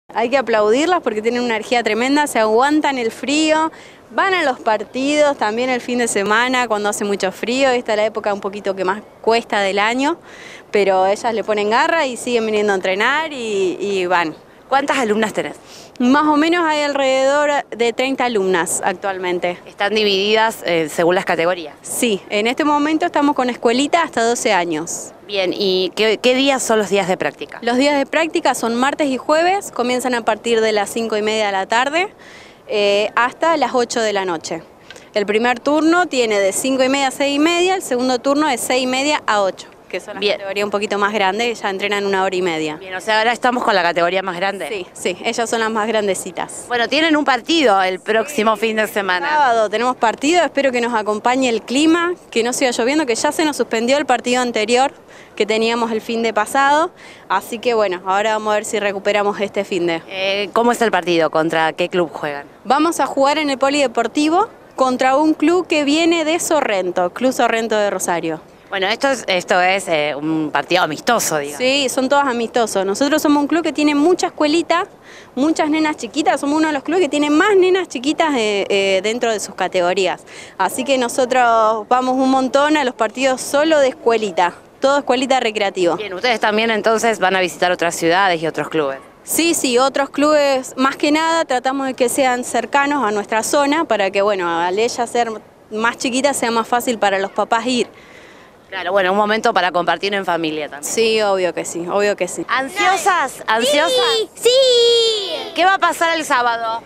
Hay que aplaudirlas porque tienen una energía tremenda, se aguantan el frío, van a los partidos también el fin de semana cuando hace mucho frío. Esta es la época un poquito que más cuesta del año, pero ellas le ponen garra y siguen viniendo a entrenar y van. ¿Cuántas alumnas tenés? Más o menos hay alrededor de 30 alumnas actualmente. ¿Están divididas según las categorías? Sí, en este momento estamos con escuelita hasta 12 años. Bien, ¿y qué días son los días de práctica? Los días de práctica son martes y jueves, comienzan a partir de las 5:30 de la tarde hasta las 8 de la noche. El primer turno tiene de 5:30 a 6:30, el segundo turno de 6:30 a 8, que son las categorías un poquito más grandes, ya entrenan 1 hora y media. Bien, o sea, ahora estamos con la categoría más grande. Sí, sí, ellas son las más grandecitas. Bueno, tienen un partido el próximo fin de semana. Sábado tenemos partido, espero que nos acompañe el clima, que no siga lloviendo, que ya se nos suspendió el partido anterior que teníamos el fin de pasado, así que bueno, ahora vamos a ver si recuperamos este fin de. ¿Cómo es el partido? ¿Contra qué club juegan? Vamos a jugar en el Polideportivo contra un club que viene de Sorrento, Club Sorrento de Rosario. Bueno, esto es un partido amistoso, digamos. Sí, son todos amistosos. Nosotros somos un club que tiene mucha escuelita, muchas nenas chiquitas. Somos uno de los clubes que tiene más nenas chiquitas dentro de sus categorías. Así que nosotros vamos un montón a los partidos solo de escuelita, todo escuelita recreativa. Bien, ustedes también entonces van a visitar otras ciudades y otros clubes. Sí, sí, otros clubes, más que nada tratamos de que sean cercanos a nuestra zona para que, bueno, al ella ser más chiquita sea más fácil para los papás ir. Claro, bueno, un momento para compartir en familia también. Sí, obvio que sí, obvio que sí. ¿Ansiosas? ¿Ansiosas? Sí. ¿Qué va a pasar el sábado?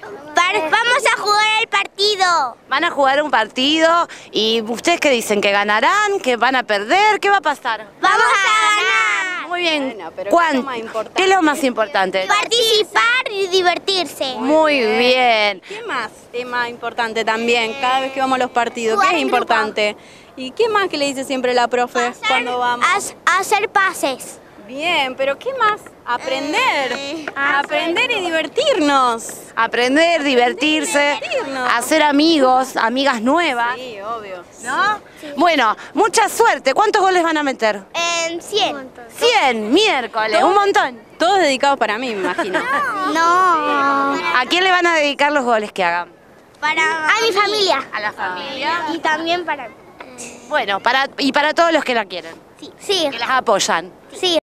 Vamos a jugar el partido. Van a jugar un partido y ¿ustedes qué dicen? ¿Que ganarán? ¿Que van a perder? ¿Qué va a pasar? Vamos a ganar. Muy bien. Bueno, pero ¿qué es lo más importante? ¿Qué es lo más importante? Participar y divertirse. Muy bien. ¿Qué más? Tema importante también, cada vez que vamos a los partidos, Jugar ¿qué es en grupo. importante? ¿Y qué más que le dice siempre la profe cuando vamos? Hacer pases. Bien, pero ¿qué más? Aprender. Aprender y divertirnos. Aprender, divertirse, divertirnos. hacer amigos, amigas nuevas. Sí, obvio. ¿No? Bueno, mucha suerte. ¿Cuántos goles van a meter? En 100. 100, miércoles, un montón. Todos dedicados para mí, me imagino. No. ¿A quién le van a dedicar los goles que hagan? A mi familia. A la familia. Y también para... Bueno, para todos los que la quieren, Sí. que las apoyan. Sí.